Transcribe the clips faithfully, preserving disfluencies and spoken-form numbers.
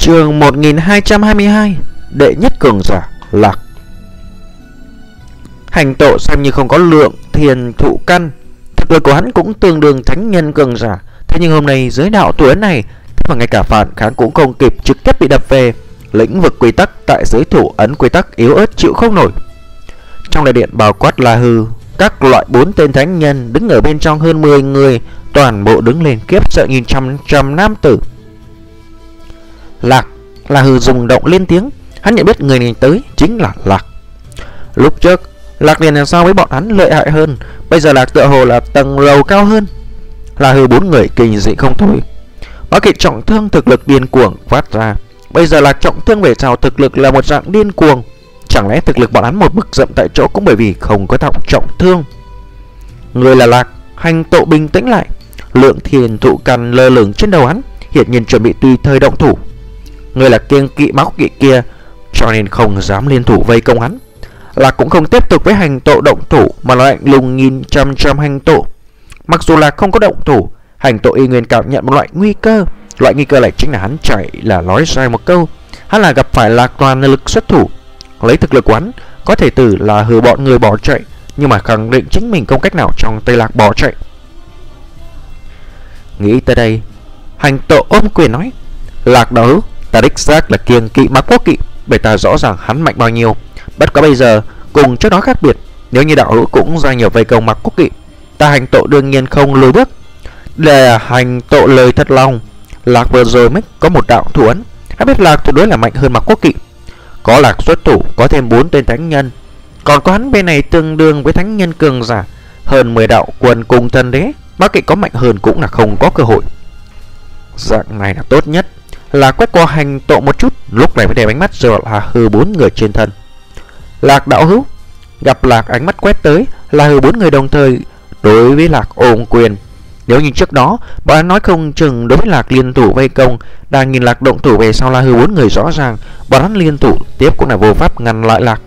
Chương một nghìn hai trăm hai mươi hai. Đệ nhất cường giả Lạc. Hành Tộ xem như không có lượng thiền thụ căn, thực lực của hắn cũng tương đương thánh nhân cường giả. Thế nhưng hôm nay dưới đạo tuổi này mà ngay cả phản kháng cũng không kịp, trực tiếp bị đập về. Lĩnh vực quy tắc tại giới thủ ấn quy tắc yếu ớt chịu không nổi. Trong đại điện bao quát La Hư, các loại bốn tên thánh nhân đứng ở bên trong hơn mười người, toàn bộ đứng lên kiếp sợ nhìn trăm trăm nam tử. Lạc. La Hư rung động lên tiếng, hắn nhận biết người này tới chính là Lạc. Lúc trước Lạc liền làm sao với bọn hắn lợi hại hơn, bây giờ Lạc tựa hồ là tầng lầu cao hơn. La Hư bốn người kinh dị không thôi. Bá Kỵ trọng thương thực lực điên cuồng phát ra, bây giờ Lạc trọng thương về sau thực lực là một dạng điên cuồng. Chẳng lẽ thực lực bọn hắn một bực dậm tại chỗ cũng bởi vì không có thọng trọng thương? Người là Lạc. Hành Tộ bình tĩnh lại, lượng thiền thụ căn lơ lửng trên đầu hắn, hiển nhiên chuẩn bị tùy thời động thủ. Người là kiêng kỵ máu kỵ kia, cho nên không dám liên thủ vây công hắn. Lạc cũng không tiếp tục với Hành Tộ động thủ, mà lạnh lùng nhìn chăm chăm Hành Tộ. Mặc dù là không có động thủ, Hành Tộ y nguyên cảm nhận một loại nguy cơ. Loại nguy cơ này chính là hắn chạy là nói sai một câu, hắn là gặp phải Lạc toàn lực xuất thủ. Lấy thực lực của hắn có thể từ là hừ bọn người bỏ chạy, nhưng mà khẳng định chính mình không cách nào trong tay Lạc bỏ chạy. Nghĩ tới đây, Hành Tộ ôm quyền nói: Lạc đạo hữu, ta đích xác là kiêng kỵ mà quốc kỵ, bởi ta rõ ràng hắn mạnh bao nhiêu. Bất quá bây giờ cùng trước đó khác biệt, nếu như đạo hữu cũng gia nhập vây công Mạc Quốc Kỵ, ta Hành Tộ đương nhiên không lùi bước. Để Hành Tộ lời thật lòng, Lạc vừa rồi mới có một đạo thủ ấn, hắn biết Lạc tuyệt đối là mạnh hơn Mạc Quốc Kỵ. Có Lạc xuất thủ, có thêm bốn tên thánh nhân, còn có hắn bên này tương đương với thánh nhân cường giả, hơn mười đạo quân cùng thần đế, Mạc Kỵ có mạnh hơn cũng là không có cơ hội. Dạng này là tốt nhất. Lạc quét qua Hành Tộ một chút, lúc này mới để ánh mắt rồi là hư bốn người trên thân. Lạc đạo hữu. Gặp Lạc ánh mắt quét tới, là hư bốn người đồng thời đối với Lạc ôm quyền. Nếu như trước đó bọn hắn nói không chừng đối với Lạc liên thủ vây công, đang nhìn Lạc động thủ về sau là hư bốn người rõ ràng bọn hắn liên thủ tiếp cũng là vô pháp ngăn lại Lạc.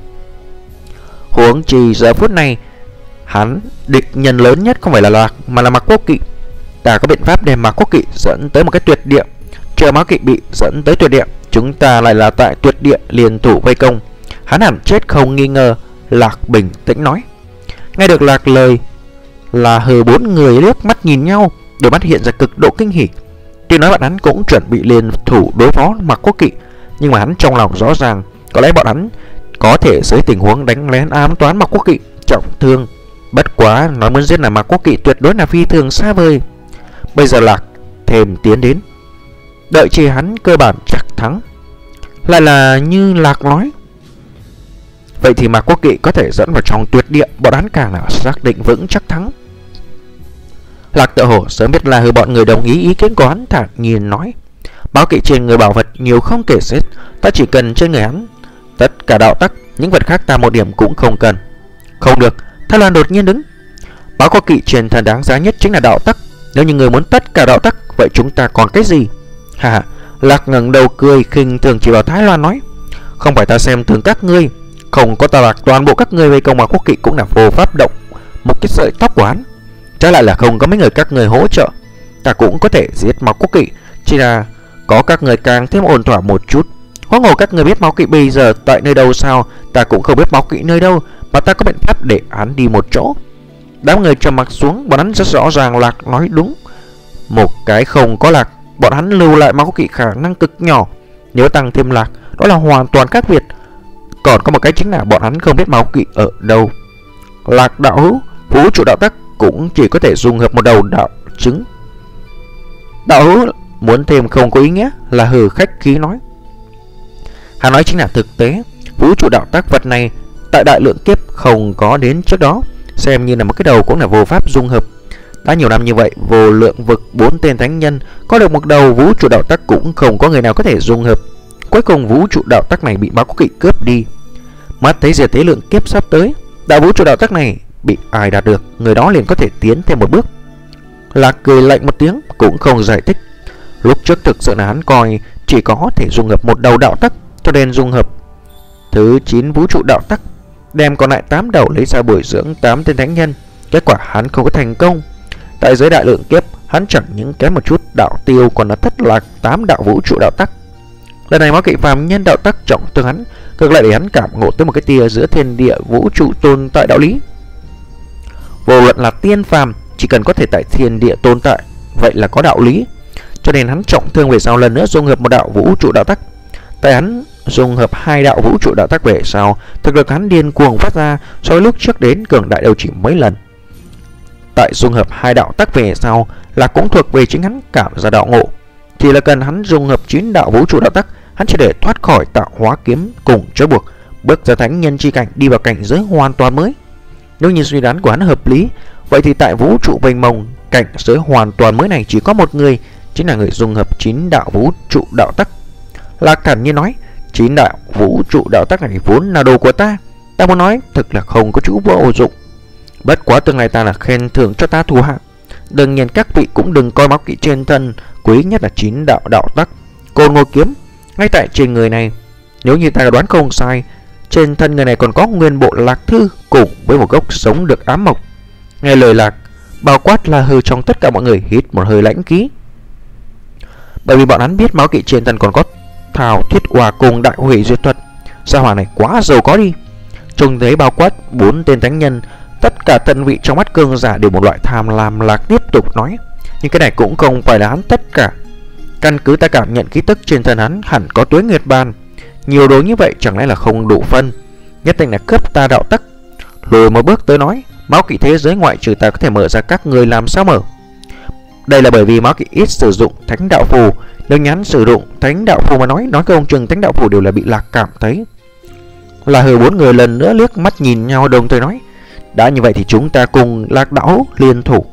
Huống chi giờ phút này hắn địch nhân lớn nhất không phải là Lạc mà là Mạc Quốc Kỵ. Ta có biện pháp đem Mạc Quốc Kỵ dẫn tới một cái tuyệt địa. Chờ Mạc Kỵ bị dẫn tới tuyệt địa, chúng ta lại là tại tuyệt địa liên thủ vây công, hắn hẳn chết không nghi ngờ. Lạc bình tĩnh nói. Nghe được Lạc lời, là hừ bốn người liếc mắt nhìn nhau, đôi mắt hiện ra cực độ kinh hỉ. Tuy nói bọn hắn cũng chuẩn bị liên thủ đối phó Mạc Quốc Kỵ, nhưng mà hắn trong lòng rõ ràng có lẽ bọn hắn có thể dưới tình huống đánh lén ám toán Mạc Quốc Kỵ trọng thương. Bất quá nói muốn giết là Mạc Quốc Kỵ tuyệt đối là phi thường xa vời. Bây giờ Lạc thêm tiến đến, đợi chỉ hắn cơ bản chắc thắng. Lại là như Lạc nói, vậy thì Mạc Quốc Kỵ có thể dẫn vào trong tuyệt địa, bọn hắn càng là xác định vững chắc thắng. Lạc tự hồ sớm biết là hư bọn người đồng ý ý kiến của hắn, thản nhiên nói: Báo kỵ trên người bảo vật nhiều không kể xiết, ta chỉ cần trên người hắn tất cả đạo tắc, những vật khác ta một điểm cũng không cần. Không được. Thái Loan đột nhiên đứng. Báo có kỵ trên thân đáng giá nhất chính là đạo tắc, nếu như người muốn tất cả đạo tắc, vậy chúng ta còn cái gì? Hà. Lạc ngẩng đầu cười khinh thường chỉ vào Thái Loan nói: Không phải ta xem thường các ngươi, không có ta Lạc toàn bộ các ngươi vây công Mạc Quốc Kỵ cũng là vô pháp động một cái sợi tóc của hắn. Trái lại là không có mấy người các người hỗ trợ, ta cũng có thể giết Mạc Quốc Kỵ, chỉ là có các người càng thêm ổn thỏa một chút. Có ngờ các người biết Mạc Kỵ bây giờ tại nơi đâu sao? Ta cũng không biết Mạc Kỵ nơi đâu, mà ta có biện pháp để hắn đi một chỗ. Đám người trầm mặc xuống, bọn hắn rất rõ ràng Lạc nói đúng. Một cái không có Lạc, bọn hắn lưu lại Mạc Quốc Kỵ khả năng cực nhỏ, nếu tăng thêm Lạc đó là hoàn toàn khác biệt. Còn có một cái chính là bọn hắn không biết Mạc Quốc Kỵ ở đâu. Lạc đạo hữu, vũ trụ đạo tắc cũng chỉ có thể dung hợp một đầu đạo trứng. Đạo hữu muốn thêm không có ý nghĩa, là hừ khách khí nói. Hắn nói chính là thực tế, vũ trụ đạo tắc vật này tại đại lượng kiếp không có đến trước đó, xem như là một cái đầu cũng là vô pháp dung hợp. Đã nhiều năm như vậy, vô lượng vực bốn tên thánh nhân có được một đầu vũ trụ đạo tắc cũng không có người nào có thể dung hợp. Cuối cùng vũ trụ đạo tắc này bị Mạc Quốc Kỵ cướp đi. Mắt thấy diệt thế lượng kiếp sắp tới, đạo vũ trụ đạo tắc này bị ai đạt được, người đó liền có thể tiến thêm một bước. Lạc cười lạnh một tiếng, cũng không giải thích. Lúc trước thực sự là hắn coi chỉ có thể dung hợp một đầu đạo tắc, cho nên dung hợp thứ chín vũ trụ đạo tắc, đem còn lại tám đầu lấy ra bồi dưỡng tám tên thánh nhân. Kết quả hắn không có thành công. Tại giới đại lượng kiếp, hắn chẳng những kém một chút đạo tiêu, còn là thất lạc tám đạo vũ trụ đạo tắc. Lần này Máu Kỵ phàm nhân đạo tắc trọng thương hắn, ngược lại để hắn cảm ngộ tới một cái tia giữa thiên địa vũ trụ tồn tại đạo lý. Vô luận là tiên phàm, chỉ cần có thể tại thiên địa tồn tại, vậy là có đạo lý. Cho nên hắn trọng thương về sau lần nữa dung hợp một đạo vũ trụ đạo tắc. Tại hắn dung hợp hai đạo vũ trụ đạo tắc về sau, thực lực hắn điên cuồng phát ra, so với lúc trước đến cường đại đều chỉ mấy lần. Tại dung hợp hai đạo tắc về sau là cũng thuộc về chính hắn cảm ra đạo ngộ. Thì là cần hắn dung hợp chín đạo vũ trụ đạo tắc, hắn chỉ để thoát khỏi tạo hóa kiếm cùng trói buộc, bước ra thánh nhân chi cảnh, đi vào cảnh giới hoàn toàn mới. Nếu như suy đoán của hắn hợp lý, vậy thì tại vũ trụ mênh mông, cảnh giới hoàn toàn mới này chỉ có một người, chính là người dung hợp chín đạo vũ trụ đạo tắc. Lạc thản nhiên nói, chín đạo vũ trụ đạo tắc này vốn là đồ của ta, ta muốn nói thực là không có chút vô dụng. Bất quá tương lai ta là khen thưởng cho ta thủ hạ. Đương nhiên các vị cũng đừng coi Máu Kỵ trên thân quý nhất là chín đạo đạo tắc Côn Ngô kiếm ngay tại trên người này. Nếu như ta đoán không sai, trên thân người này còn có nguyên bộ lạc thư cùng với một gốc sống được ám mộc. Nghe lời Lạc, bao quát là hư trong tất cả mọi người hít một hơi lãnh khí. Bởi vì bọn hắn biết Máu Kỵ trên thân còn có thảo thiết hòa cùng đại hủy diệt thuật. Gia hỏa này quá giàu có đi. Trông thấy bao quát bốn tên thánh nhân, tất cả tận vị trong mắt cường giả đều một loại tham lam. Lạc tiếp tục nói, nhưng cái này cũng không phải là hắn tất cả. Căn cứ ta cảm nhận khí tức trên thân hắn hẳn có tuế nguyệt ban. Nhiều đồ như vậy chẳng lẽ là không đủ phân, nhất định là cướp ta đạo tắc. Lùi một bước tới nói, Máu Kỵ thế giới ngoại trừ ta có thể mở ra, các người làm sao mở? Đây là bởi vì Máu Kỵ ít sử dụng thánh đạo phù. Nếu nhắn sử dụng thánh đạo phù mà nói, nói cái ông chừng thánh đạo phù đều là bị Lạc cảm thấy. Là hừ bốn người lần nữa liếc mắt nhìn nhau, đồng thời nói, đã như vậy thì chúng ta cùng Lạc đạo liên thủ.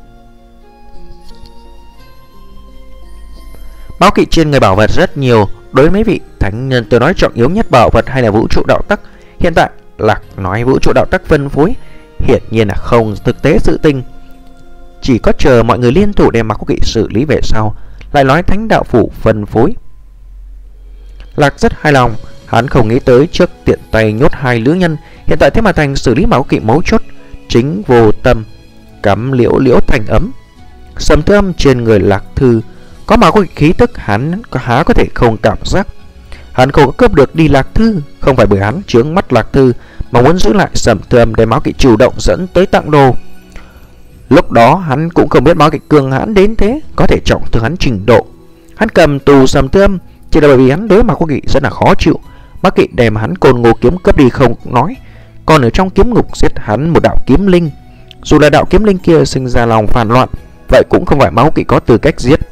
Máu Kỵ trên người bảo vật rất nhiều. Đối với mấy vị thánh nhân tôi nói trọng yếu nhất bảo vật hay là vũ trụ đạo tắc. Hiện tại Lạc nói vũ trụ đạo tắc phân phối, hiển nhiên là không thực tế sự tình. Chỉ có chờ mọi người liên thủ đem Máu Kỵ xử lý về sau, lại nói thánh đạo phủ phân phối. Lạc rất hài lòng. Hắn không nghĩ tới trước tiện tay nhốt hai lữ nhân, hiện tại thế mà thành xử lý Máu Kỵ mấu chốt. Chính vô tâm cắm liễu liễu thành ấm. Sầm Thư Âm trên người Lạc Thư có Máu Kỵ khí tức, hắn há có thể không cảm giác. Hắn không có cướp được đi Lạc Thư, không phải bởi hắn chướng mắt Lạc Thư, mà muốn giữ lại Sầm Thư Âm để Máu Kỵ chủ động dẫn tới tặng đồ. Lúc đó hắn cũng không biết Máu Kỵ cường hãn đến thế, có thể trọng thương hắn trình độ. Hắn cầm tù Sầm Thư Âm chỉ là bởi vì hắn đối Máu Kỵ rất là khó chịu. Máu Kỵ đem hắn Côn Ngô kiếm cướp đi không nói, còn ở trong kiếm ngục giết hắn một đạo kiếm linh. Dù là đạo kiếm linh kia sinh ra lòng phản loạn, vậy cũng không phải Máu Kỵ có tư cách giết.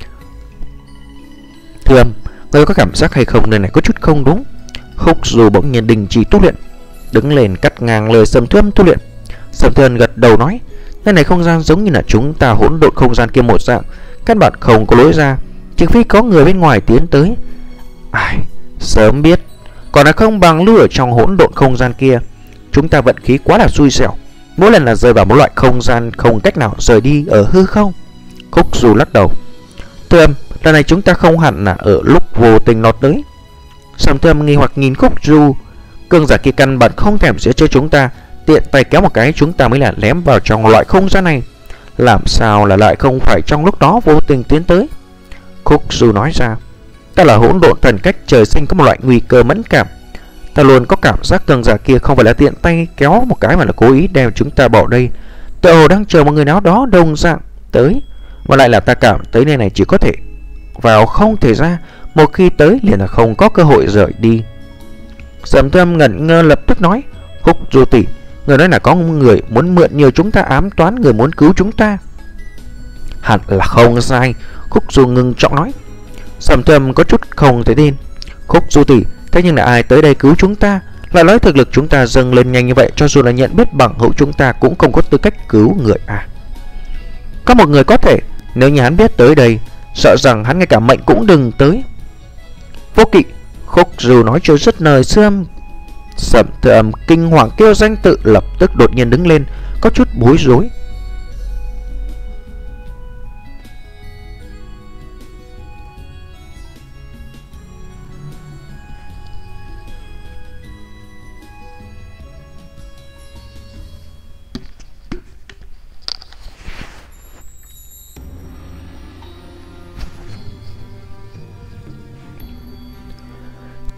Thư Âm, ngươi có cảm giác hay không nơi này có chút không đúng? Khúc dù bỗng nhiên đình chỉ tu luyện, đứng lên cắt ngang lời Sầm Thư Âm tu luyện. Sầm Thư Âm gật đầu nói, nơi này không gian giống như là chúng ta hỗn độn không gian kia một dạng, căn bản không có lối ra, trừ phi có người bên ngoài tiến tới. Ai, sớm biết, còn là không bằng lưu ở trong hỗn độn không gian kia. Chúng ta vận khí quá là xui xẻo, mỗi lần là rơi vào một loại không gian không cách nào rời đi ở hư không. Khúc dù lắc đầu. Thư Âm, lần này chúng ta không hẳn là ở lúc vô tình lọt tới. Sầm Thư Âm nghi hoặc nhìn Khúc Du, cường giả kia căn bản không thèm giết chơi chúng ta, tiện tay kéo một cái chúng ta mới là lém vào trong loại không gian này. Làm sao là lại không phải trong lúc đó vô tình tiến tới? Khúc Du nói ra, ta là hỗn độn thần cách trời sinh có một loại nguy cơ mẫn cảm. Ta luôn có cảm giác cường giả kia không phải là tiện tay kéo một cái mà là cố ý đem chúng ta bỏ đây. Tựa hồ đang chờ một người nào đó đồng dạng tới, và lại là ta cảm thấy nơi này chỉ có thể vào không thể ra, một khi tới liền là không có cơ hội rời đi. Sầm Thư Âm ngẩn ngơ lập tức nói, Khúc Du tỷ, người nói là có người muốn mượn nhiều chúng ta ám toán, người muốn cứu chúng ta. Hẳn là không sai, Khúc Du ngưng trọng nói. Sầm Thư Âm có chút không thể tin. Khúc Du tỷ, thế nhưng là ai tới đây cứu chúng ta? Lại nói thực lực chúng ta dâng lên nhanh như vậy, cho dù là nhận biết bằng hữu chúng ta cũng không có tư cách cứu người à? Có một người có thể, nếu như hắn biết tới đây, sợ rằng hắn ngay cả mệnh cũng đừng tới. Vô Kỵ, Khúc Du nói cho rất lời xưa. Sầm Thư Âm kinh hoàng kêu danh tự, lập tức đột nhiên đứng lên, có chút bối rối.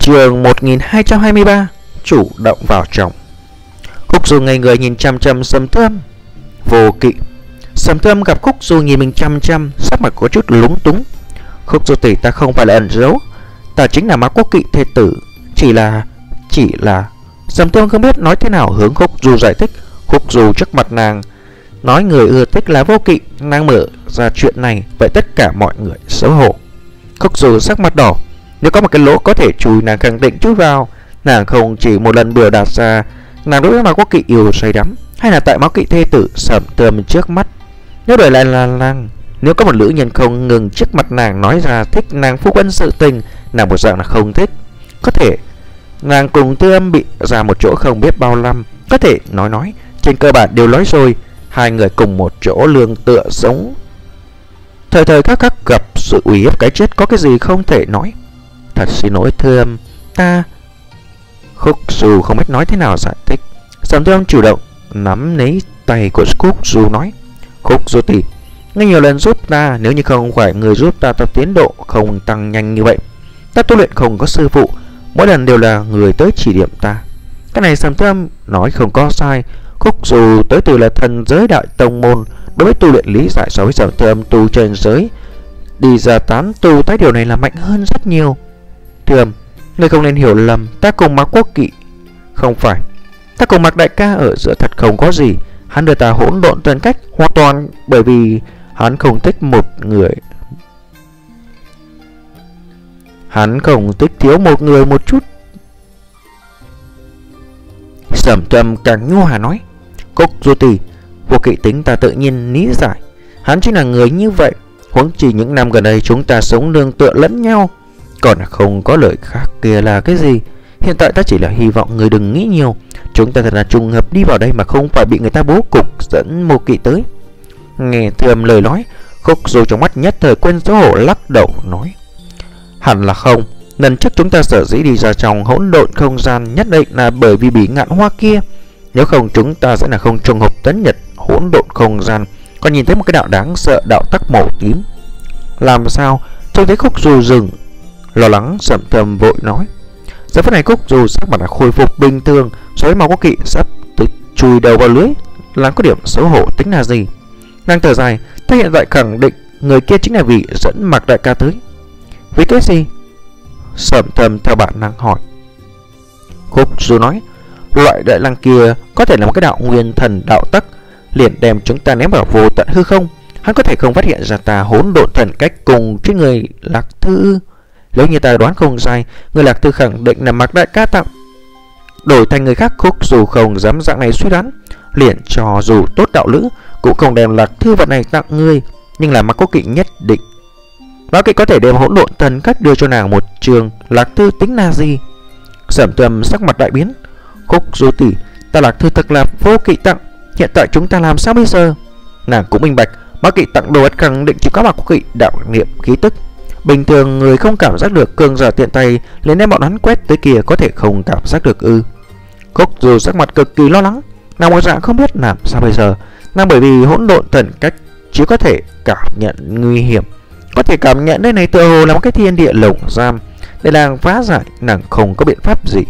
Chương một nghìn hai trăm hai mươi ba. Chủ động vào trong. Khúc Du ngây người nhìn chăm chăm Sầm Thơm. Vô Kỵ. Sầm Thơm gặp Khúc Du nhìn mình chăm chăm, sắc mặt có chút lúng túng. Khúc Du tỷ, ta không phải là ẩn giấu, ta chính là Mạc Quốc Kỵ thê tử. Chỉ là Chỉ là Sầm Thơm không biết nói thế nào hướng Khúc Du giải thích. Khúc Du trước mặt nàng nói người ưa thích là Vô Kỵ, nàng mở ra chuyện này, vậy tất cả mọi người xấu hổ. Khúc Du sắc mặt đỏ. Nếu có một cái lỗ có thể chui, nàng khẳng định chui vào. Nàng không chỉ một lần bừa đạt ra nàng đối với Mạc Quốc Kỵ yêu say đắm, hay là tại Mạc Kỵ thê tử Sầm Thơm trước mắt. Nếu đổi lại là nàng, nếu có một nữ nhân không ngừng trước mặt nàng nói ra thích nàng phu quân sự tình, nàng một dạng là không thích. Có thể nàng cùng Tư Âm bị ra một chỗ không biết bao năm, có thể nói nói trên cơ bản đều nói rồi. Hai người cùng một chỗ lương tựa sống, thời thời khắc khắc gặp sự uy hiếp cái chết, có cái gì không thể nói. Thật xin lỗi Tư Âm, ta... Khúc Du không biết nói thế nào giải thích. Sầm Thơm chủ động nắm lấy tay của Khúc Du nói: Khúc Du tỷ, ngươi nhiều lần giúp ta, nếu như không phải người giúp ta, ta tiến độ không tăng nhanh như vậy. Ta tu luyện không có sư phụ, mỗi lần đều là người tới chỉ điểm ta. Cái này Sầm Thơm nói không có sai. Khúc Du tới từ là thần giới đại tông môn, đối với tu luyện lý giải so với Sầm Thơm tu trên giới đi ra tán tu tới điều này là mạnh hơn rất nhiều. Thơm, ngươi không nên hiểu lầm, ta cùng Mạc Quốc Kỵ không phải. Ta cùng Mạc đại ca ở giữa thật không có gì. Hắn đưa ta hỗn độn tần cách hoàn toàn bởi vì hắn không thích một người. Hắn không thích thiếu một người một chút. Sầm Thơm càng nhu hòa nói: Khúc Du tỷ, Vô Kỵ tính ta tự nhiên lý giải, hắn chính là người như vậy. Huống chỉ những năm gần đây chúng ta sống nương tựa lẫn nhau, còn không có lời khác kia là cái gì. Hiện tại ta chỉ là hy vọng người đừng nghĩ nhiều. Chúng ta thật là trùng hợp đi vào đây mà không phải bị người ta bố cục dẫn Vô Kỵ tới. Nghe Thơm lời nói, Khúc Du trong mắt nhất thời quên xấu hổ lắc đầu nói: hẳn là không. Lần trước chúng ta sở dĩ đi ra trong hỗn độn không gian nhất định là bởi vì bị ngạn hoa kia. Nếu không chúng ta sẽ là không trùng hợp tấn nhật hỗn độn không gian, còn nhìn thấy một cái đạo đáng sợ đạo tắc màu tím. Làm sao? Trông thấy Khúc Du dừng lo lắng, Sầm Thơm vội nói. Giờ phút này Khúc Du sắc mặt đã khôi phục bình thường, so với Mạc Quốc Kỵ sắp tới chui đầu vào lưới, làm có điểm xấu hổ tính là gì. Nàng thở dài, ta hiện tại khẳng định người kia chính là vị dẫn Mạc đại ca tới. Vì cái gì? Sầm Thơm theo bản năng hỏi. Khúc Du nói: loại đại lang kia có thể là một cái đạo nguyên thần đạo tắc, liền đem chúng ta ném vào vô tận hư không. Hắn có thể không phát hiện ra ta hỗn độn thần cách cùng trên người Lạc Thư. Nếu như ta đoán không sai, người Lạc Thư khẳng định là Mạc đại ca tặng. Đổi thành người khác, Khúc Du không dám dạng này suy đoán, liền cho dù tốt đạo lữ cũng không đem Lạc Thư vật này tặng người. Nhưng là Mạc Quốc Kỵ nhất định. Mạc Kỵ có thể đem hỗn độn thần cách đưa cho nàng một trường, Lạc Thư tính là gì? Sầm Thơm sắc mặt đại biến. Khúc Du tỷ, ta Lạc Thư thật là Vô Kỵ tặng, hiện tại chúng ta làm sao bây giờ? Nàng cũng minh bạch, Mạc Kỵ tặng đồ vật khẳng định chỉ có Mạc Quốc Kỵ đạo niệm khí tức. Bình thường người không cảm giác được, cường giả tiện tay lên đem bọn hắn quét tới kia có thể không cảm giác được ư? Khúc Du sắc mặt cực kỳ lo lắng, nàng một dạng không biết làm sao bây giờ. Nàng bởi vì hỗn độn thần cách chỉ có thể cảm nhận nguy hiểm, có thể cảm nhận đây này tựa hồ là một cái thiên địa lồng giam, để nàng phá giải nàng không có biện pháp gì.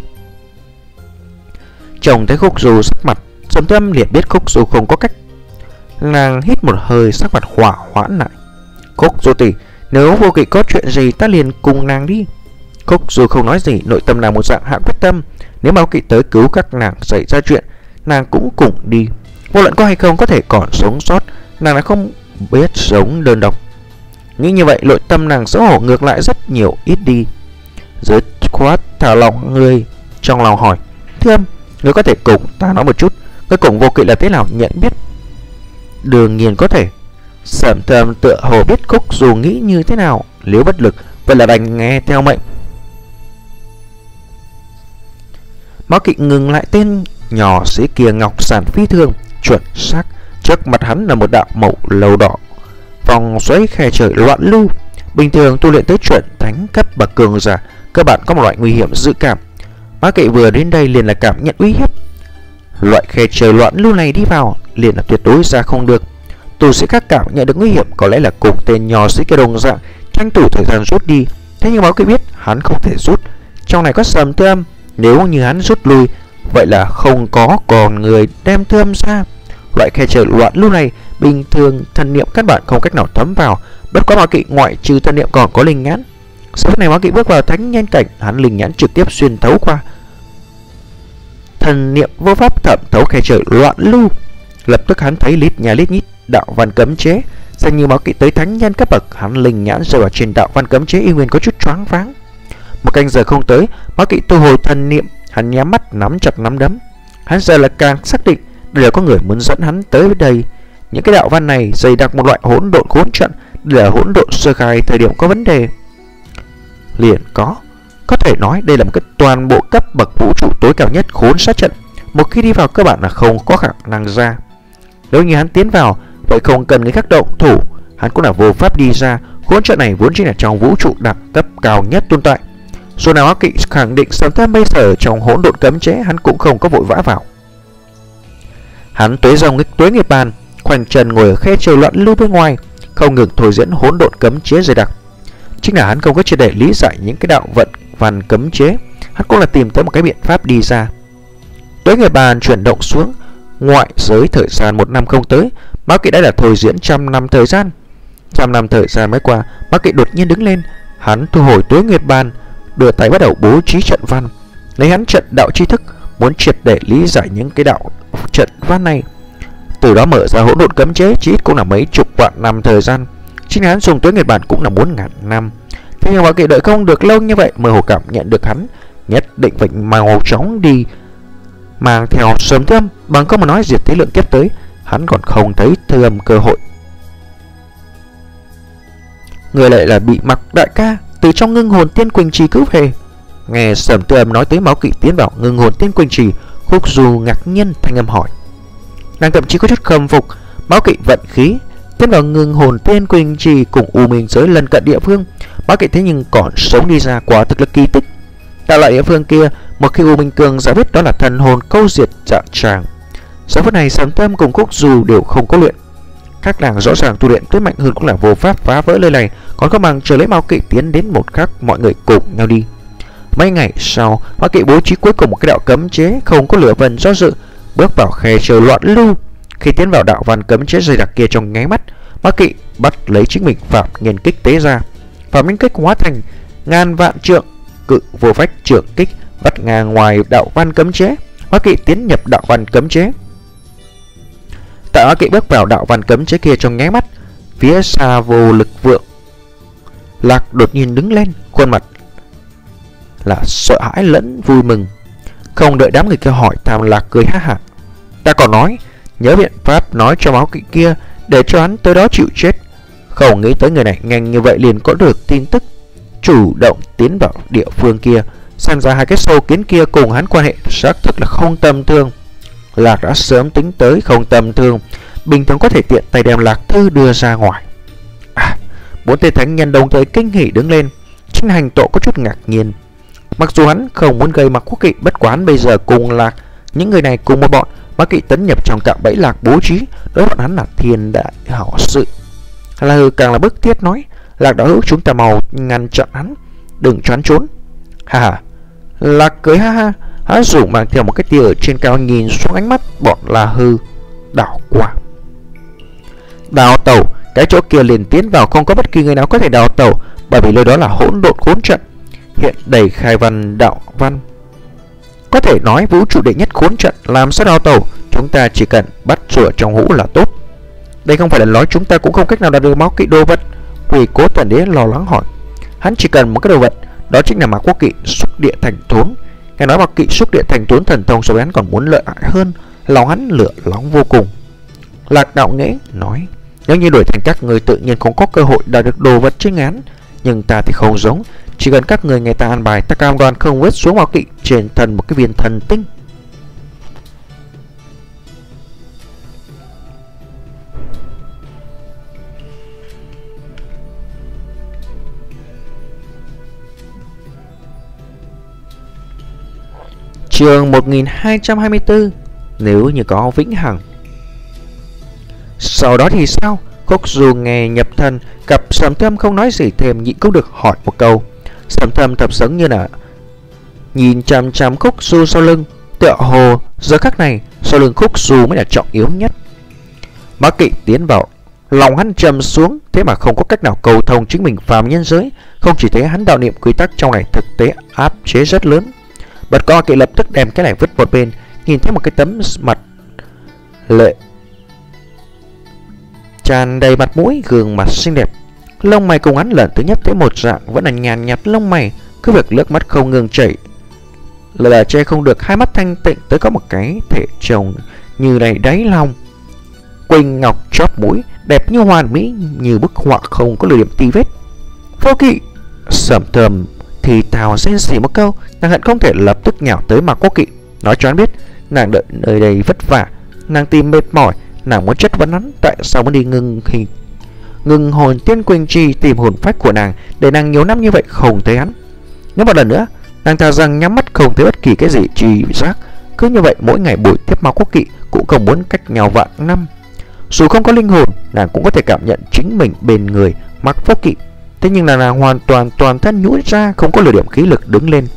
Chồng thấy Khúc Du sắc mặt, Sầm Thơm liền biết Khúc Du không có cách. Nàng hít một hơi, sắc mặt hỏa hoãn lại. Khúc Du tỷ, nếu Vô Kỵ có chuyện gì ta liền cùng nàng đi. Khúc Du không nói gì, nội tâm nàng một dạng hạ quyết tâm, nếu Mạc Kỵ tới cứu các nàng xảy ra chuyện, nàng cũng cùng đi. Vô luận có hay không có thể còn sống sót, nàng đã không biết sống đơn độc. Nghĩ như vậy, nội tâm nàng xấu hổ ngược lại rất nhiều ít đi. Dứt khoát thả lỏng người, trong lòng hỏi: Thơm, ngươi có thể cùng ta nói một chút, ngươi cùng Vô Kỵ là thế nào nhận biết? Đương nhiên có thể. Sầm Thơm tựa hồ biết Khúc Du nghĩ như thế nào, nếu bất lực vậy là đành nghe theo mệnh. Mạc Kỵ ngừng lại tên nhỏ sĩ kia ngọc sản phi thường, chuẩn xác. Trước mặt hắn là một đạo màu lầu đỏ, vòng xoáy khe trời loạn lưu. Bình thường tu luyện tới chuẩn thánh cấp bậc cường giả cơ bản có một loại nguy hiểm dự cảm. Mạc Kỵ vừa đến đây liền là cảm nhận uy hiếp. Loại khe trời loạn lưu này đi vào liền là tuyệt đối ra không được. Tu sĩ khác cảm nhận được nguy hiểm có lẽ là cùng tên nhỏ sĩ kia đồng dạng tranh thủ thời gian rút đi. Thế nhưng Mạc Kỵ biết hắn không thể rút, Trong này có Sầm Tư Âm, nếu như hắn rút lui, vậy là không có còn người đem Tư Âm ra. Loại khe trời loạn lưu này bình thường thần niệm căn bản không cách nào thấm vào, bất quá Mao Kỵ ngoại trừ thần niệm còn có linh nhãn. Sau này Mao Kỵ bước vào thánh nhân cảnh, hắn linh nhãn trực tiếp xuyên thấu qua thần niệm vô pháp thẩm thấu khe trời loạn lưu. Lập tức hắn thấy lít nhà lít nhít đạo văn cấm chế. Xem như Mao Kỵ tới thánh nhân cấp bậc, hắn linh nhãn rơi vào trên đạo văn cấm chế y nguyên có chút choáng váng. Một canh giờ không tới, Mao Kỵ thu hồi thần niệm, hắn nhắm mắt nắm chặt nắm đấm. Hắn giờ là càng xác định đây là có người muốn dẫn hắn tới đây. Những cái đạo văn này dày đặc một loại hỗn độn khốn trận, đây là hỗn độn sơ khai thời điểm có vấn đề. Liền có có thể nói đây là một cái toàn bộ cấp bậc vũ trụ tối cao nhất khốn sát trận. Một khi đi vào cơ bản là không có khả năng ra. Nếu như hắn tiến vào, vậy không cần người khác động thủ, hắn cũng là vô pháp đi ra. Khốn trận này vốn chính là trong vũ trụ đẳng cấp cao nhất tồn tại. Dù nào Mao Kỵ khẳng định Sầm Tư Âm bây giờ trong hỗn độn cấm chế, hắn cũng không có vội vã vào. Hắn tuế dòng nghịch tuế nghiệp bàn, khoanh chân ngồi ở khe trời loạn lưu bên ngoài, không ngừng thôi diễn hỗn độn cấm chế dày đặc. Chính là hắn không có triệt để lý giải những cái đạo vận văn cấm chế, hắn cũng là tìm tới một cái biện pháp đi ra. Tuế nghiệp bàn chuyển động xuống, ngoại giới thời gian một năm không tới, Mao Kỵ đã là thôi diễn trăm năm thời gian. Trăm năm thời gian mới qua, Mao Kỵ đột nhiên đứng lên, hắn thu hồi tuế nghiệp bàn, đưa tay bắt đầu bố trí trận văn, lấy hắn trận đạo tri thức muốn triệt để lý giải những cái đạo trận văn này, từ đó mở ra hỗn độn cấm chế, chỉ ít cũng là mấy chục vạn năm thời gian. Chính hắn dùng tuế nghiệp bàn cũng là bốn ngàn năm. Thế nhưng Mao Kỵ đợi không được lâu như vậy, mơ hồ cảm nhận được hắn nhất định phải mau chóng đi mang theo Sầm Tư Âm, bằng không mà nói diệt thế lượng kiếp tới, hắn còn không thấy Tư Âm cơ hội. Người lại là bị Mặc đại ca từ trong ngưng hồn tiên quỳnh trì cứu về. Nghe Sầm Tư Âm nói tới Mao Kỵ tiến vào ngưng hồn tiên quỳnh trì, Khúc Du ngạc nhiên thanh âm hỏi. Nàng thậm chí có chút khâm phục Mao Kỵ vận khí tiến vào ngưng hồn tiên quỳnh trì cùng U Minh giới lân cận địa phương. Mao Kỵ thế nhưng còn sống đi ra, quả thực là kỳ tích. Tại loại địa phương kia, một khi U Minh Cường giả biết đó là thần hồn câu diệt dạ tràng. Giờ phút này Sầm Tư Âm cùng Khúc Du đều không có luyện, các nàng rõ ràng tu luyện tới mạnh hơn cũng là vô pháp phá vỡ lời này, còn không bằng chờ lấy Mao Kỵ tiến đến một khắc mọi người cùng nhau đi. Mấy ngày sau, Mao Kỵ bố trí cuối cùng một cái đạo cấm chế không có lửa vần do dự, bước vào khe trời loạn lưu. Khi tiến vào đạo văn cấm chế dày đặc kia trong nháy mắt, Mao Kỵ bắt lấy chính mình Phạm Nhân Kích tế ra. Phạm Nhân Kích hóa thành ngàn vạn trượng cự vô vách trượng kích vắt ngang ngoài đạo văn cấm chế. Mao Kỵ tiến nhập đạo văn cấm chế. Tại Mao Kỵ bước vào đạo văn cấm chế kia trong nháy mắt, phía xa vô lực vượng Lạc đột nhiên đứng lên, khuôn mặt là sợ hãi lẫn vui mừng. Không đợi đám người kia hỏi thăm, Lạc cười ha hả. Ta còn nói nhớ biện pháp nói cho Mao Kỵ kia để cho hắn tới đó chịu chết. Không nghĩ tới người này nhanh như vậy liền có được tin tức, chủ động tiến vào địa phương kia. Xem ra hai cái sâu kiến kia cùng hắn quan hệ xác thực là không tầm thường. Lạc đã sớm tính tới không tầm thường, bình thường có thể tiện tay đem Lạc Thư đưa ra ngoài. À, bốn tên thánh nhân đồng thời kinh hỉ đứng lên. Chính hành Tộ có chút ngạc nhiên. Mặc dù hắn không muốn gây Mặc Quốc Kỵ, bất quá hắn bây giờ cùng Lạc, những người này cùng một bọn, Mao Kỵ tấn nhập trong cạm bẫy Lạc bố trí, đối bọn hắn là thiên đại hảo sự. Là hư càng là bức thiết nói, Lạc đạo hữu chúng ta mau ngăn chặn hắn, đừng cho hắn trốn. Ha ha. Lạc cười ha ha, hắn rủ mang theo một cái tia ở trên cao nhìn xuống ánh mắt bọn La Hư đảo qua. Đào tẩu, cái chỗ kia liền tiến vào, không có bất kỳ người nào có thể đào tẩu, bởi vì nơi đó là hỗn độn khốn trận, hiện đầy khai văn đạo văn, có thể nói vũ trụ đệ nhất khốn trận, làm sao đào tẩu? Chúng ta chỉ cần bắt rùa trong hũ là tốt. Đây không phải là nói chúng ta cũng không cách nào đạt được Mao Kỵ đồ vật. Quỷ Cố Thần Đế lo lắng hỏi. Hắn chỉ cần một cái đồ vật, đó chính là Mạc Quốc Kỵ xúc địa thành thốn. Nghe nói Mạc Kỵ xúc địa thành thốn thần thông so với hắn còn muốn lợi hại hơn, lòng hắn lửa nóng vô cùng. Lạc đạo nghễ nói, nếu như đổi thành các người tự nhiên không có cơ hội đạt được đồ vật trên án, nhưng ta thì không giống, chỉ cần các người nghe ta an bài, ta cam đoan không vết xuống Mao Kỵ trên thân một cái viên thần tinh. Chương một nghìn hai trăm hai mươi tư. Nếu như có vĩnh hằng. Sau đó thì sao? Khúc Du nghe nhập thần, cặp Sầm Tư Âm không nói gì thêm, nhịn cũng được hỏi một câu. Sầm Tư Âm thật giống như là nhìn chằm chằm Khúc Du sau lưng, tựa hồ giờ khắc này sau lưng Khúc Du mới là trọng yếu nhất. Mạc Kỵ tiến vào, lòng hắn trầm xuống, thế mà không có cách nào cầu thông chính mình phàm nhân giới. Không chỉ thế, hắn đạo niệm quy tắc trong này thực tế áp chế rất lớn. Bật co Kỵ lập tức đem cái này vứt một bên, nhìn thấy một cái tấm mặt lệ tràn đầy mặt mũi, gương mặt xinh đẹp. Lông mày cùng hắn lần thứ nhất thấy một dạng vẫn là nhàn nhạt lông mày, cứ việc nước mắt không ngừng chảy là, là che không được hai mắt thanh tịnh tới có một cái thể trông như này đáy lòng. Quỳnh ngọc chóp mũi đẹp như hoàn mỹ, như bức họa không có lười điểm tì vết. Vô Kỵ! Sẩm Thầm thì thào rên rỉ một câu, nàng hận không thể lập tức nhào tới Mạc Vô Kỵ, nói cho hắn biết nàng đợi nơi đây vất vả, nàng tìm mệt mỏi, nàng muốn chất vấn hắn tại sao muốn đi ngừng hình ngừng hồn tiên Quỳnh Trì tìm hồn phách của nàng, để nàng nhiều năm như vậy không thấy hắn. Nếu một lần nữa nàng thà rằng nhắm mắt không thấy bất kỳ cái gì trì giác, cứ như vậy mỗi ngày buổi tiếp Mạc Vô Kỵ cũng không muốn cách nhau vạn năm. Dù không có linh hồn, nàng cũng có thể cảm nhận chính mình bên người Mạc Vô Kỵ. Thế nhưng là nàng hoàn toàn toàn thân nhũn ra, không có lửa điểm khí lực đứng lên.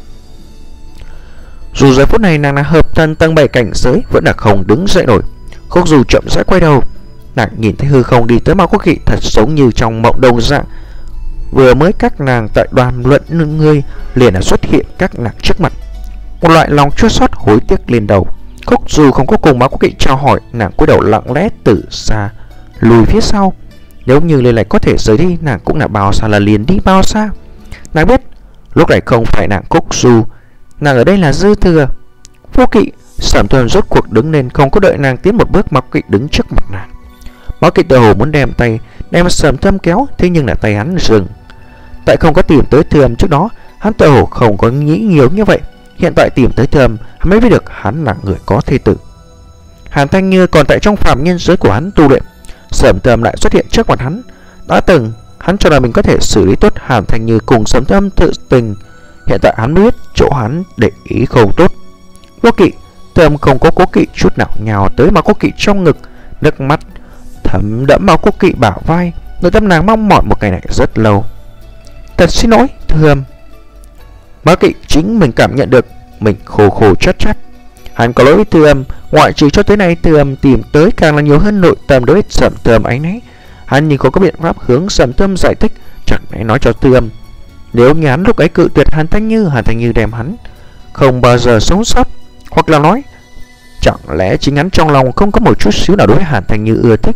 Dù giờ phút này nàng là hợp thân tầng bảy cảnh giới, vẫn là không đứng dậy nổi. Khúc Du chậm rãi quay đầu, nàng nhìn thấy hư không đi tới Mạc Vô Kỵ thật giống như trong mộng đồng dạng. Vừa mới các nàng tại đoàn luận người liền là xuất hiện các nàng trước mặt. Một loại lòng chua xót hối tiếc lên đầu. Khúc Du không có cùng Mạc Vô Kỵ chào hỏi, nàng cúi đầu lặng lẽ từ xa lùi phía sau. Nếu như lời này có thể rời đi, nàng cũng là bao xa là liền đi bao xa. Nàng biết lúc này không phải nàng Khúc Du, nàng ở đây là Dư Thừa. Vô Kỵ! Sẩm Thầm rốt cuộc đứng lên, không có đợi nàng tiến một bước, Mạc Vô Kỵ đứng trước mặt nàng. Mạc Vô Kỵ tự hồ muốn đem tay đem Sẩm Thầm kéo, thế nhưng là tay hắn dừng. Tại không có tìm tới Thầm trước đó, hắn tự hồ không có nghĩ nhiều như vậy. Hiện tại tìm tới Thầm, hắn mới biết được hắn là người có thê tử. Hàn Thanh Như còn tại trong phạm nhân giới của hắn tu luyện. Sẩm Thầm lại xuất hiện trước mặt hắn. Đã từng hắn cho là mình có thể xử lý tốt Hàn Thanh Như cùng Sẩm Thầm tự tình, hiện tại hắn biết chỗ hắn để ý không tốt. Vô Kỵ! Thầm không có cố kỵ chút nào nhào tới Mạc Vô Kỵ trong ngực, nước mắt thấm đẫm Mạc Vô Kỵ bả vai. Nội tâm nàng mong mỏi một ngày này rất lâu. Thật xin lỗi Thầm. Mạc Kỵ chính mình cảm nhận được mình khổ khổ chát chát. Hắn có lỗi với Thầm, ngoại trừ cho tới nay Thầm tìm tới càng là nhiều hơn nội tâm đối với Sẩm Thầm ấy nấy. Hắn nhưng không có biện pháp hướng Sẩm Thầm giải thích, chẳng lẽ nói cho Thầm nếu như hắn lúc ấy cự tuyệt Hàn Thanh Như, Hàn Thanh Như đem hắn không bao giờ sống sót. Hoặc là nói chẳng lẽ chính hắn trong lòng không có một chút xíu nào đối với Hàn Thanh Như ưa thích.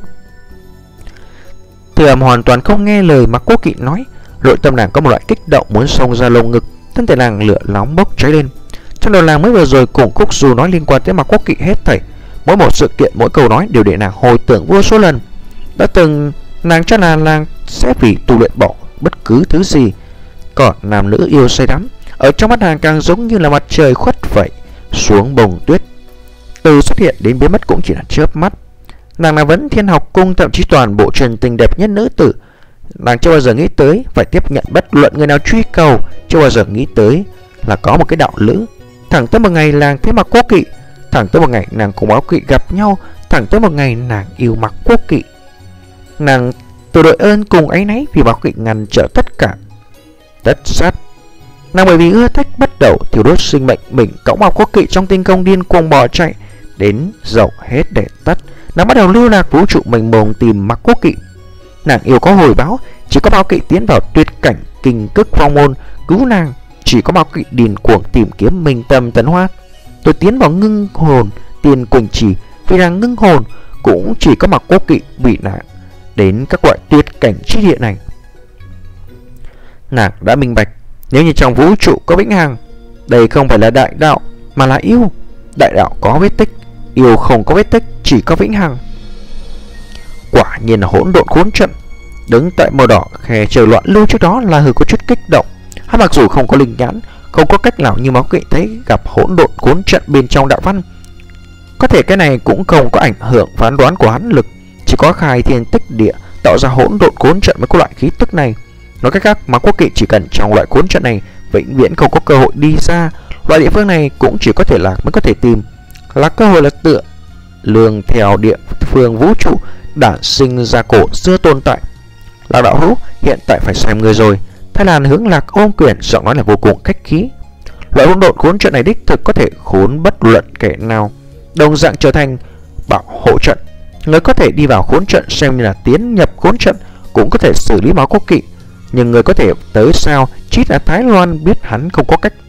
Thầm hoàn toàn không nghe lời Mạc Vô Kỵ nói, nội tâm nàng có một loại kích động muốn xông ra lồng ngực, thân thể nàng lửa nóng bốc cháy lên. Trong đầu nàng mới vừa rồi cùng Khúc Du nói liên quan tới Mạc Vô Kỵ hết thảy, mỗi một sự kiện mỗi câu nói đều để nàng hồi tưởng vô số lần. Đã từng nàng cho là nàng sẽ vì tu luyện bỏ bất cứ thứ gì, còn nam nữ yêu say đắm ở trong mắt nàng càng giống như là mặt trời khuất vậy xuống bồng tuyết, từ xuất hiện đến biến mất cũng chỉ là chớp mắt. Nàng là Vấn Thiên Học Cung, thậm chí toàn bộ trần tình đẹp nhất nữ tử. Nàng chưa bao giờ nghĩ tới phải tiếp nhận bất luận người nào truy cầu, chưa bao giờ nghĩ tới là có một cái đạo lữ. Thẳng tới một ngày nàng thấy Mạc Vô Kỵ, thẳng tới một ngày nàng cùng Mạc Vô Kỵ gặp nhau, thẳng tới một ngày nàng yêu Mạc Vô Kỵ. Nàng từ đội ơn cùng áy náy vì Mạc Vô Kỵ ngăn trở tất cả tất sát. Nàng bởi vì ưa thích bắt đầu thiêu đốt sinh mệnh mình, cõng Mạc Vô Kỵ trong tinh không điên cuồng bỏ chạy, đến dầu hết để tắt. Nàng bắt đầu lưu lạc vũ trụ mênh mông tìm Mạc Vô Kỵ. Nàng yêu có hồi báo, chỉ có Mạc Vô Kỵ tiến vào tuyệt cảnh kinh cức phong môn cứu nàng, chỉ có Mạc Vô Kỵ điên cuồng tìm kiếm minh tâm tấn hoa. Tôi tiến vào ngưng hồn tiên Quỳnh Trì, vì nàng ngưng hồn cũng chỉ có Mạc Vô Kỵ bị nạn đến các loại tuyệt cảnh chi địa này. Nàng đã minh bạch, nếu như trong vũ trụ có vĩnh hằng, đây không phải là đại đạo mà là yêu. Đại đạo có vết tích, yêu không có vết tích, chỉ có vĩnh hằng. Quả nhiên là hỗn độn khốn trận. Đứng tại màu đỏ khe trời loạn lưu trước đó là hư có chút kích động. Hắn mặc dù không có linh nhãn, không có cách nào như Mạc Vô Kỵ thấy gặp hỗn độn khốn trận bên trong đạo văn. Có thể cái này cũng không có ảnh hưởng phán đoán của hắn lực, chỉ có khai thiên tích địa tạo ra hỗn độn khốn trận với có loại khí tức này. Nói cách khác, Mạc Vô Kỵ chỉ cần trong loại khốn trận này vĩnh viễn không có cơ hội đi ra. Loại địa phương này cũng chỉ có thể lạc mới có thể tìm, là cơ hội là tựa lường theo địa phương vũ trụ đã sinh ra cổ xưa tồn tại. Lạc đạo hữu, hiện tại phải xem người rồi. Thái Lan hướng Lạc ôm quyền, giọng nói là vô cùng khách khí. Loại hỗn độn khốn trận này đích thực có thể khốn bất luận kẻ nào, đồng dạng trở thành bảo hộ trận. Người có thể đi vào khốn trận xem như là tiến nhập khốn trận, cũng có thể xử lý máu quốc kỵ. Nhưng người có thể tới sao chỉ là Thái Loan biết hắn không có cách.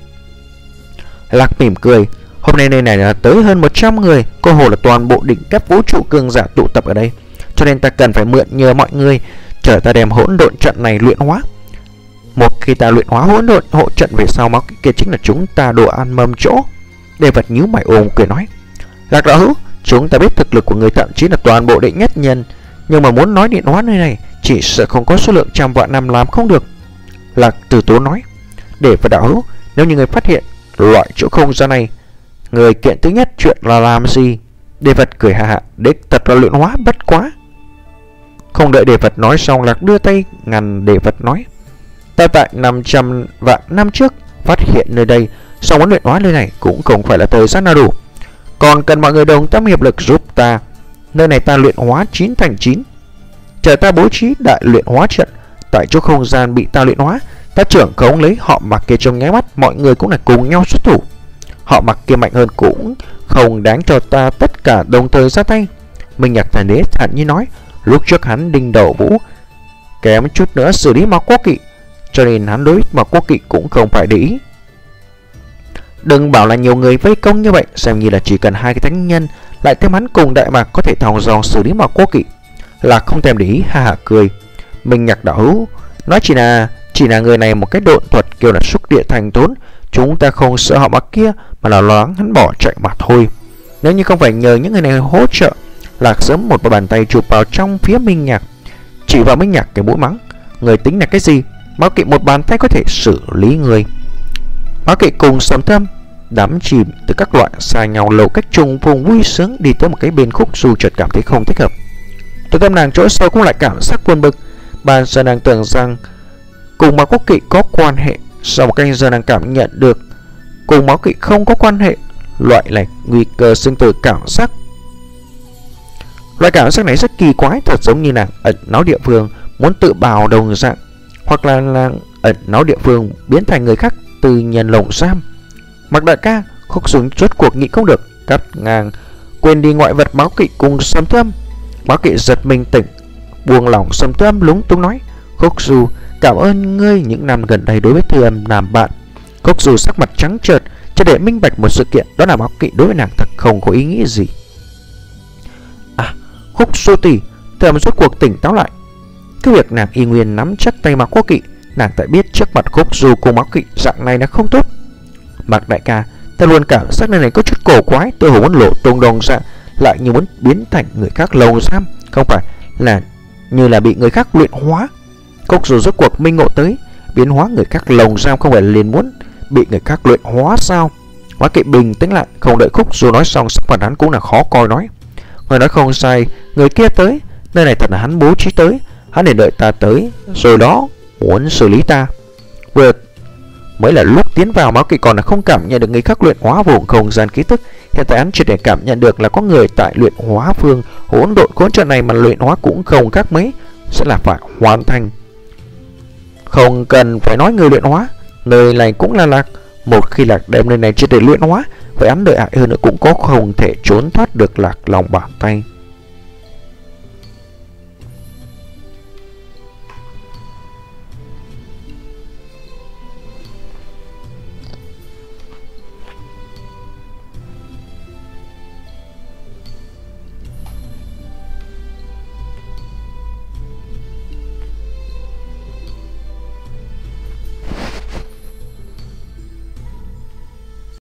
Lạc mỉm cười. Hôm nay nơi này là tới hơn một trăm người, cơ hồ là toàn bộ đỉnh cấp vũ trụ cường giả tụ tập ở đây, cho nên ta cần phải mượn nhờ mọi người chờ ta đem hỗn độn trận này luyện hóa. Một khi ta luyện hóa hỗn độn hộ trận về sau, máu kia chính là chúng ta đồ ăn mâm chỗ. Đề Vật nhíu mày ôm cười nói: Lạc đạo hữu, chúng ta biết thực lực của người thậm chí là toàn bộ đệ nhất nhân, nhưng mà muốn nói điện hóa nơi này chỉ sợ không có số lượng trăm vạn năm làm không được. Lạc Tử Tố nói: Để Vật đạo hữu, nếu như người phát hiện loại chỗ không gian này, người kiện thứ nhất chuyện là làm gì? Đề Vật cười hạ hạ: Đích thật là luyện hóa bất quá. Không đợi Đề Vật nói xong, Lạc đưa tay ngăn Đề Vật nói: Ta tại năm trăm vạn năm trước phát hiện nơi đây, sau muốn luyện hóa nơi này cũng không phải là thời gian nào đủ, còn cần mọi người đồng tâm hiệp lực giúp ta. Nơi này ta luyện hóa chín thành chín, chờ ta bố trí đại luyện hóa trận tại chỗ không gian bị ta luyện hóa, ta trưởng khống lấy họ Mặc kia trong nháy mắt, mọi người cũng là cùng nhau xuất thủ. Họ Mặc kia mạnh hơn cũng không đáng cho ta tất cả đồng thời ra tay. Minh Nhạc Thần Đế thản nhiên nói: Lúc trước hắn Đinh Đầu Vũ kém chút nữa xử lý Mạc Quốc Kỵ, cho nên hắn đối với Mạc Quốc Kỵ cũng không phải để ý. Đừng bảo là nhiều người vây công như vậy, xem như là chỉ cần hai cái thánh nhân lại thêm hắn cùng Đại Mạc có thể thòng dò xử lý Mạc Quốc Kỵ. Là không thèm để ý, ha ha cười. Minh Nhạc đạo hữu nói chỉ là chỉ là người này một cái độn thuật kêu là xúc địa thành thốn, chúng ta không sợ họ Mạc kia mà là lo lắng hắn bỏ chạy mà thôi. Nếu như không phải nhờ những người này hỗ trợ, Lạc sớm một bàn tay chụp vào trong phía Minh Nhạc, chỉ vào Minh Nhạc cái mũi mắng: Người tính là cái gì? Máu Kỵ một bàn tay có thể xử lý người. Máu Kỵ cùng Sầm Thâm đắm chìm từ các loại xa nhau lầu cách trùng vùng vui sướng đi tới một cái bên khúc dù chợt cảm thấy không thích hợp. Từ tâm nàng chỗ sâu cũng lại cảm giác buồn bực. Ban giờ nàng tưởng rằng cùng Máu Quốc Kỵ có quan hệ, sau một canh giờ nàng cảm nhận được cùng Máu Kỵ không có quan hệ. Loại này nguy cơ sinh tử cảm giác, loại cảm giác này rất kỳ quái, thật giống như nàng ẩn náu địa phương muốn tự bào đồng dạng, hoặc là nàng ẩn náu địa phương biến thành người khác từ nhân lồng giam. Mặc đại ca, Khúc Súng rốt cuộc nghĩ không được, cắt ngang quên đi ngoại vật Máu Kỵ cùng Sầm Thâm. Máu Kỵ giật mình tỉnh, buông lỏng. Sầm Thâm lúng túng nói: Khúc Du, cảm ơn ngươi những năm gần đây đối với Thư Âm làm bạn. Khúc Du sắc mặt trắng trợt, cho để minh bạch một sự kiện, đó là Máu Kỵ đối với nàng thật không có ý nghĩ gì. À, Khúc Du tỷ, Thư Âm rốt cuộc tỉnh táo lại. Cái việc nàng y nguyên nắm chắc tay Mạc Quốc Kỵ, nàng tại biết trước mặt Khúc Du cùng Máu Kỵ dạng này là không tốt. Mạc đại ca, ta luôn cảm giác nơi này có chút cổ quái, tôi hồ muốn lộ tung đồng dạng, lại như muốn biến thành người khác lồng giam, không phải là như là bị người khác luyện hóa. Khúc Du rốt cuộc minh ngộ tới, biến hóa người khác lồng giam không phải là liền muốn bị người khác luyện hóa sao? Máu Kỵ bình tĩnh lại, không đợi Khúc Du nói xong, sắc mặt hắn cũng là khó coi nói: Người nói không sai, người kia tới, nơi này thật là hắn bố trí tới, hắn để đợi ta tới, rồi đó muốn xử lý ta. Vừa mới là lúc tiến vào, Máu Kỵ còn là không cảm nhận được người khác luyện hóa vùng không gian ký tức. Hiện tại hắn chỉ để cảm nhận được là có người tại luyện hóa phương hỗn độn khốn trận này, mà luyện hóa cũng không khác mấy, sẽ là phải hoàn thành. Không cần phải nói người luyện hóa, nơi này cũng là Lạc. Một khi Lạc đem nơi này chỉ để luyện hóa, vậy hắn đợi hại hơn nữa cũng có không thể trốn thoát được Lạc lòng bàn tay.